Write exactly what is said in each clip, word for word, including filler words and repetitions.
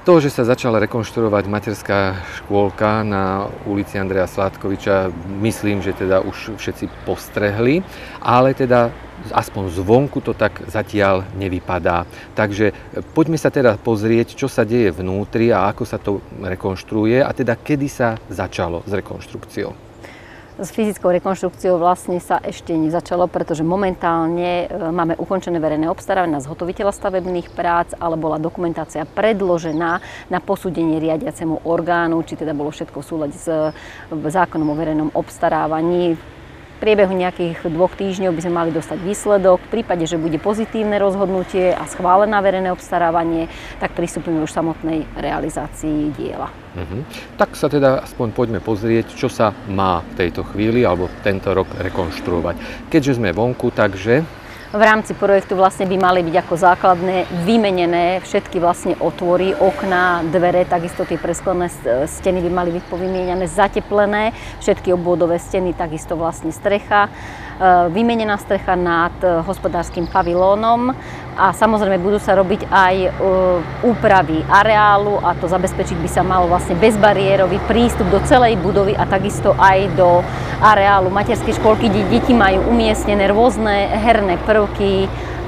To, že sa začala rekonštruovať materská škôlka na ulici Andreja Sládkoviča, myslím, že teda už všetci postrehli, ale teda aspoň zvonku to tak zatiaľ nevypadá. Takže poďme sa teda pozrieť, čo sa deje vnútri a ako sa to rekonštruuje a teda kedy sa začalo s rekonštrukciou. S fyzickou rekonštrukciou vlastne sa ešte nezačalo, pretože momentálne máme ukončené verejné obstarávanie na zhotoviteľa stavebných prác, ale bola dokumentácia predložená na posúdenie riadiacemu orgánu, či teda bolo všetko v súlade s zákonom o verejnom obstarávaní. V priebehu nejakých dvoch týždňov by sme mali dostať výsledok. V prípade, že bude pozitívne rozhodnutie a schválené verejné obstarávanie, tak pristúpime už samotnej realizácii diela. Mhm. Tak sa teda aspoň poďme pozrieť, čo sa má v tejto chvíli alebo tento rok rekonštruovať. Keďže sme vonku, takže v rámci projektu vlastne by mali byť ako základné vymenené všetky vlastne otvory, okná, dvere, takisto tie presklené steny by mali byť povymieňané, zateplené, všetky obvodové steny, takisto vlastne strecha, vymenená strecha nad hospodárskym pavilónom a samozrejme budú sa robiť aj úpravy areálu a to zabezpečiť by sa malo vlastne bezbariérový prístup do celej budovy a takisto aj do areálu materskej škôlky, kde deti majú umiestnené rôzne herné prvky,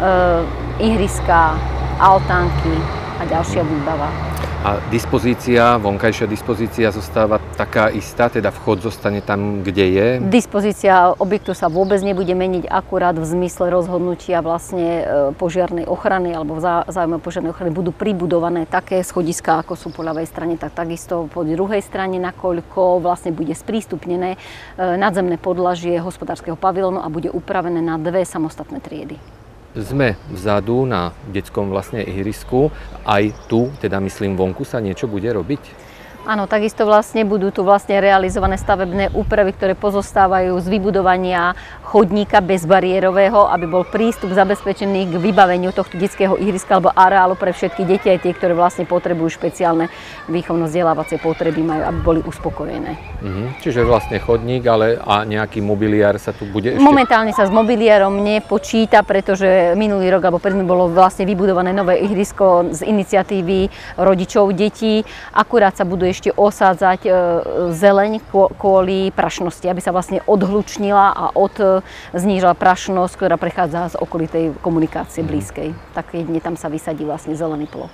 ihriská, altánky a ďalšia výbava. A dispozícia, vonkajšia dispozícia zostáva taká istá, teda vchod zostane tam, kde je? Dispozícia objektu sa vôbec nebude meniť, akurát v zmysle rozhodnutia vlastne požiarnej ochrany alebo v záujme požiarnej ochrany budú pribudované také schodiská, ako sú po ľavej strane, tak takisto po druhej strane, nakoľko vlastne bude sprístupnené nadzemné podlažie hospodárskeho pavilónu a bude upravené na dve samostatné triedy. Sme vzadu na detskom vlastne ihrisku, aj tu, teda myslím vonku, sa niečo bude robiť? Áno, takisto vlastne budú tu vlastne realizované stavebné úpravy, ktoré pozostávajú z vybudovania chodníka bezbariérového, aby bol prístup zabezpečený k vybaveniu tohto detského ihriska alebo areálu pre všetky deti, aj tie, ktoré vlastne potrebujú špeciálne výchovno-vzdelávacie potreby, majú, aby boli uspokojené. Mhm. Čiže vlastne chodník, ale a nejaký mobiliár sa tu bude ešte? Momentálne sa s mobiliárom nepočíta, pretože minulý rok alebo predtým bolo vlastne vybudované nové ihrisko z iniciatívy rodičov detí. Akurát sa budú ešte osádzať zeleň kvôli prašnosti, aby sa vlastne odhlučnila a od znížila prašnosť, ktorá prechádza z okolitej komunikácie blízkej. Tak jedine tam sa vysadí vlastne zelený plot.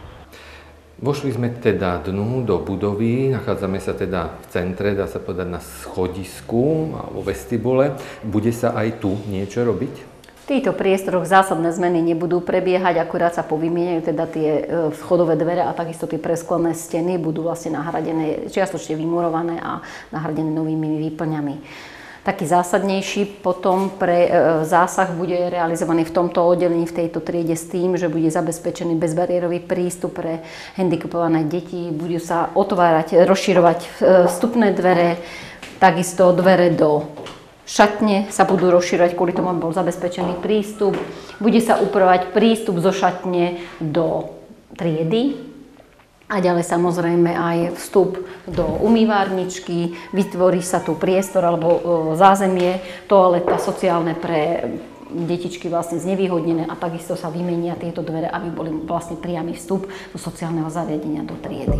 Vošli sme teda dnu do budovy, nachádzame sa teda v centre, dá sa povedať na schodisku alebo vestibule. Bude sa aj tu niečo robiť? V týchto priestoroch zásadné zmeny nebudú prebiehať, akurát sa povymieňajú teda tie schodové dvere a takisto tie presklené steny budú vlastne nahradené, čiastočne vymurované a nahradené novými výplňami. Taký zásadnejší potom pre zásah bude realizovaný v tomto oddelení, v tejto triede s tým, že bude zabezpečený bezbariérový prístup pre handicapované deti, budú sa otvárať, rozširovať vstupné dvere, takisto dvere do šatne sa budú rozširovať kvôli tomu, aby bol zabezpečený prístup. Bude sa upravovať prístup zo šatne do triedy a ďalej samozrejme aj vstup do umývárničky. Vytvorí sa tu priestor alebo zázemie, toaleta sociálne pre detičky vlastne znevýhodnené a takisto sa vymenia tieto dvere, aby boli vlastne priamy vstup do sociálneho zariadenia do triedy.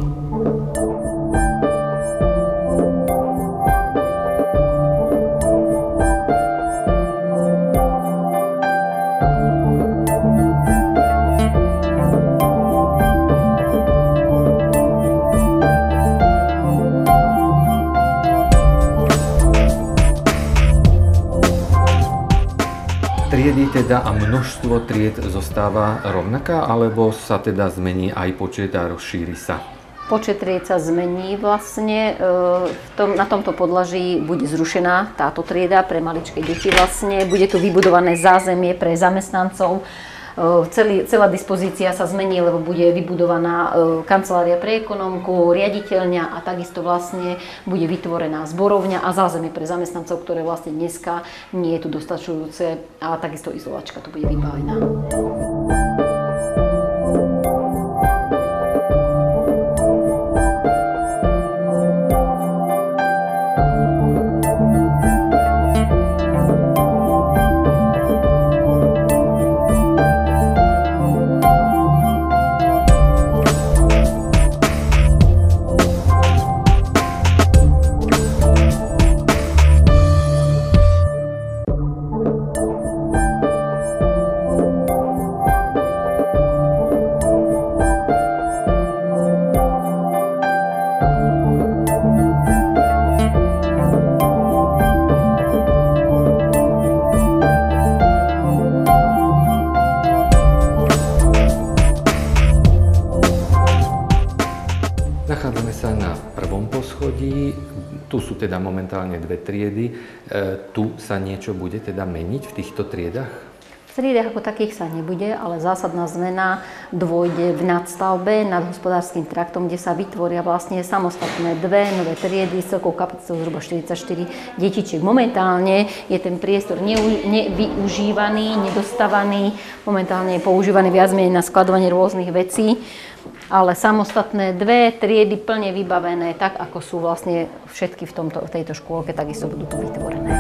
Triedy teda a množstvo tried zostáva rovnaká, alebo sa teda zmení aj počet a rozšíri sa? Počet tried sa zmení vlastne. V tom, na tomto podlaží bude zrušená táto trieda pre maličké deti vlastne. Bude tu vybudované zázemie pre zamestnancov. Celý, celá dispozícia sa zmení, lebo bude vybudovaná kancelária pre ekonómku, riaditeľňa a takisto vlastne bude vytvorená zborovňa a zázemie pre zamestnancov, ktoré vlastne dneska nie je tu dostačujúce a takisto izolačka tu bude vybavená. teda momentálne dve triedy. E, tu sa niečo bude teda meniť v týchto triedách? V triedách ako takých sa nebude, ale zásadná zmena dôjde v nadstavbe nad hospodárskym traktom, kde sa vytvoria vlastne samostatné dve nové triedy s celkou kapacitou zhruba štyridsaťštyri detičiek. Momentálne je ten priestor nevyužívaný, nedostávaný, momentálne je používaný viac menej na skladovanie rôznych vecí, ale samostatné dve triedy plne vybavené, tak ako sú vlastne všetky v, tomto, v tejto škôlke, takisto budú tu vytvorené.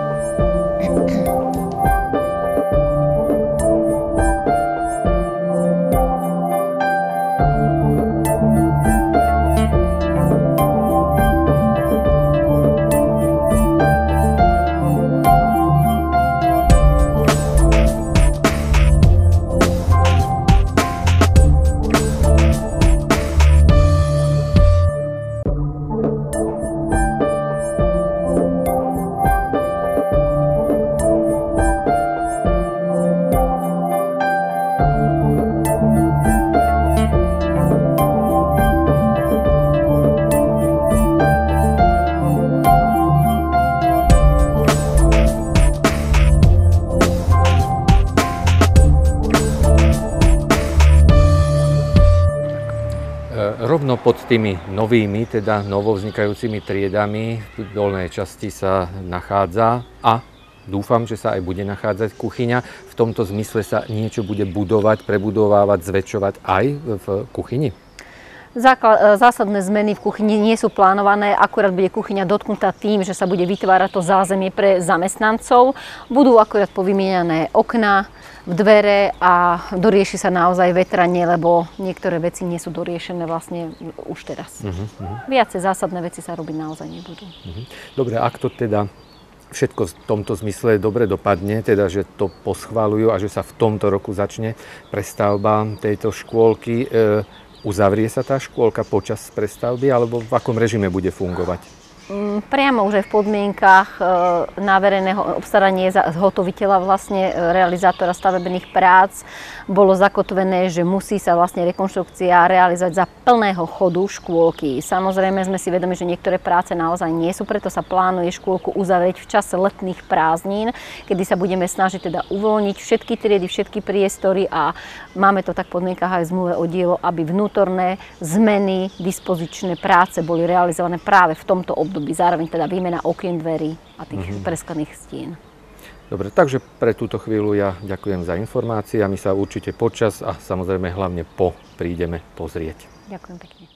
Rovno pod tými novými, teda novovznikajúcimi triedami v dolnej časti sa nachádza a dúfam, že sa aj bude nachádzať kuchyňa. V tomto zmysle sa niečo bude budovať, prebudovávať, zväčšovať aj v kuchyni? Zásadné zmeny v kuchyni nie sú plánované, akurát bude kuchyňa dotknutá tým, že sa bude vytvárať to zázemie pre zamestnancov. Budú akurát povymieňané okná v dvere a dorieši sa naozaj vetranie, lebo niektoré veci nie sú doriešené vlastne už teraz. Uh-huh, uh-huh. Viacej zásadné veci sa robiť naozaj nebudú. Uh-huh. Dobre, ak to teda všetko v tomto zmysle dobre dopadne, teda že to poschvaľujú a že sa v tomto roku začne prestavba tejto škôlky, e, uzavrie sa tá škôlka počas prestavby, alebo v akom režime bude fungovať? Priamo už aj v podmienkach na verejného obstaranie zhotoviteľa, vlastne realizátora stavebných prác, bolo zakotvené, že musí sa vlastne rekonštrukcia realizovať za plného chodu škôlky. Samozrejme sme si vedomi, že niektoré práce naozaj nie sú, preto sa plánuje škôlku uzavrieť v čase letných prázdnin, kedy sa budeme snažiť teda uvoľniť všetky triedy, všetky priestory a máme to tak v podmienkach aj v zmluve o dielo, aby vnútorné zmeny, dispozičné práce boli realizované práve v tomto období. Zároveň teda výmena okien, dverí a tých mm-hmm. preskaných stien. Dobre, takže pre túto chvíľu ja ďakujem za informácie a my sa určite počas a samozrejme hlavne po prídeme pozrieť. Ďakujem pekne.